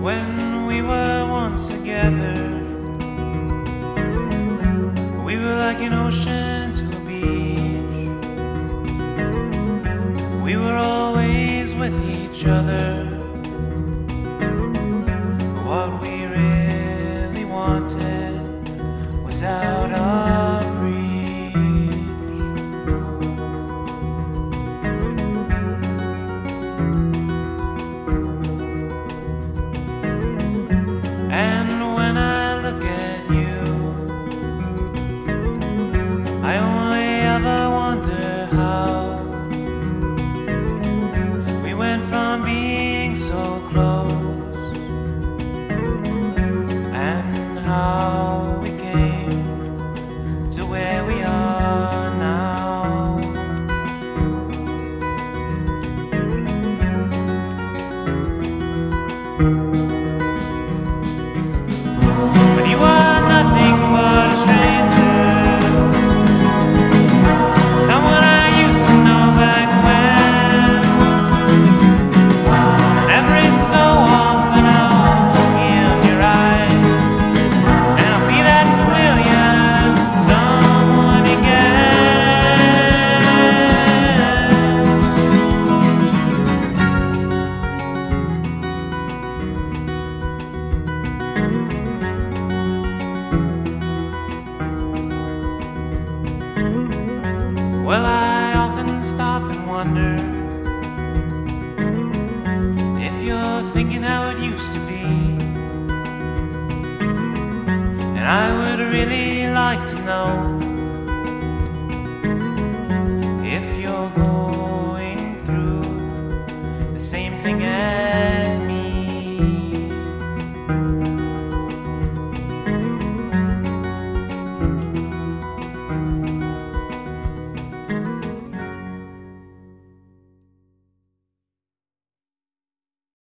When we were once together, we were like an ocean to a beach. We were always with each other. What we really wanted was out of reach. And when I look at you, I only ever wonder how we went from being so close, and how we came to where we are now. But you are nothing but a stranger, someone I used to know back when. And every so often I'll look in your eyes, and I'll see that familiar someone Well, I often stop and wonder if you're thinking how it used to be. And I would really like to know